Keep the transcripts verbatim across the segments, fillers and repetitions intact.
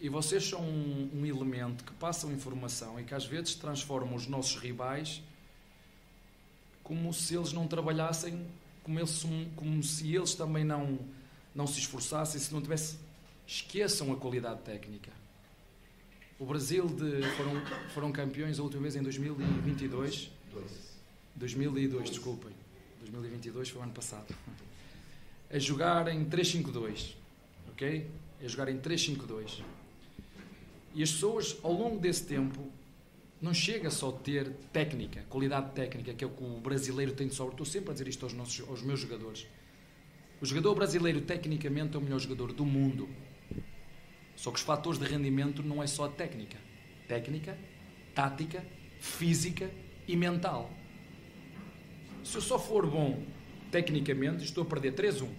E vocês são um, um elemento que passam informação e que às vezes transformam os nossos rivais como se eles não trabalhassem, como, eles, como se eles também não, não se esforçassem, se não tivesse... Esqueçam a qualidade técnica. O Brasil de, foram, foram campeões a última vez em dois mil e vinte e dois. dois mil e dois, desculpem. dois mil e vinte e dois foi o ano passado. A jogar em três cinco dois. Ok? A jogar em três cinco dois. E as pessoas, ao longo desse tempo, não chega só a ter técnica, qualidade técnica, que é o que o brasileiro tem de sobra. Estou sempre a dizer isto aos, nossos, aos meus jogadores. O jogador brasileiro, tecnicamente, é o melhor jogador do mundo. Só que os fatores de rendimento não é só a técnica. Técnica, tática, física e mental. Se eu só for bom tecnicamente, estou a perder três um.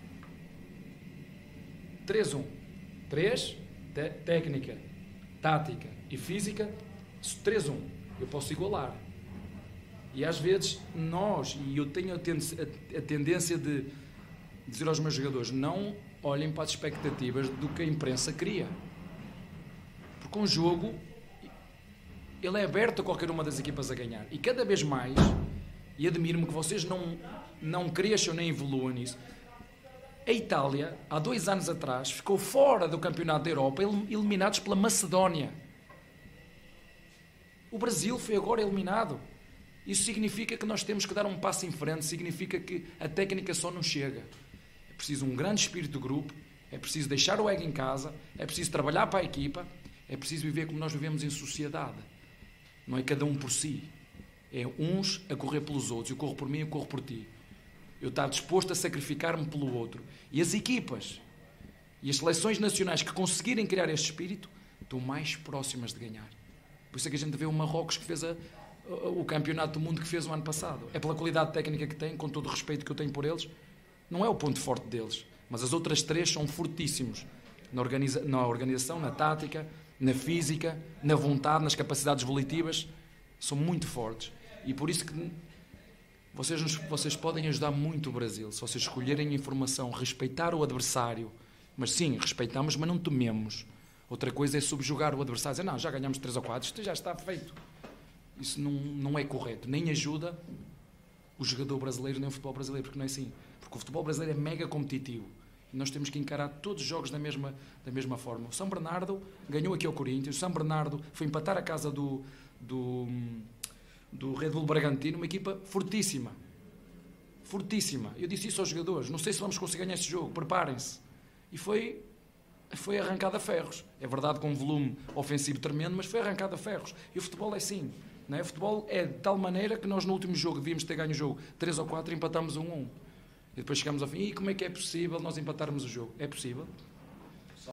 três um. três, técnica, tática e física, três um. Eu posso igualar. E às vezes nós, e eu tenho a, ten a tendência de dizer aos meus jogadores, não olhem para as expectativas do que a imprensa cria. Porque um jogo, ele é aberto a qualquer uma das equipas a ganhar. E cada vez mais, e admiro-me que vocês não, não cresçam nem evoluam nisso, a Itália, há dois anos atrás, ficou fora do Campeonato da Europa, eliminados pela Macedónia. O Brasil foi agora eliminado. Isso significa que nós temos que dar um passo em frente, significa que a técnica só não chega. É preciso um grande espírito de grupo, é preciso deixar o ego em casa, é preciso trabalhar para a equipa, é preciso viver como nós vivemos em sociedade. Não é cada um por si. É uns a correr pelos outros. Eu corro por mim, eu corro por ti. Eu estar disposto a sacrificar-me pelo outro. E as equipas e as seleções nacionais que conseguirem criar este espírito estão mais próximas de ganhar. Por isso é que a gente vê o Marrocos que fez a, o campeonato do mundo que fez o ano passado. É pela qualidade técnica que tem, com todo o respeito que eu tenho por eles. Não é o ponto forte deles. Mas as outras três são fortíssimos. Na, organiza na organização, na tática, na física, na vontade, nas capacidades volitivas. São muito fortes. E por isso que vocês, nos, vocês podem ajudar muito o Brasil. Se vocês escolherem a informação, respeitar o adversário. Mas sim, respeitamos, mas não tememos. Outra coisa é subjugar o adversário. Dizer, não, já ganhamos três ou quatro, isto já está feito. Isso não, não é correto. Nem ajuda o jogador brasileiro, nem o futebol brasileiro, porque não é assim. Porque o futebol brasileiro é mega competitivo. E nós temos que encarar todos os jogos da mesma, da mesma forma. O São Bernardo ganhou aqui ao Corinthians. O São Bernardo foi empatar a casa do, do, do Red Bull Bragantino, uma equipa fortíssima. Fortíssima. Eu disse isso aos jogadores. Não sei se vamos conseguir ganhar esse jogo. Preparem-se. E foi... foi arrancado a ferros. É verdade com um volume ofensivo tremendo, mas foi arrancado a ferros. E o futebol é assim. Não é? O futebol é de tal maneira que nós no último jogo devíamos ter ganho o jogo três ou quatro e empatamos um a um. E depois chegamos ao fim. E como é que é possível nós empatarmos o jogo? É possível.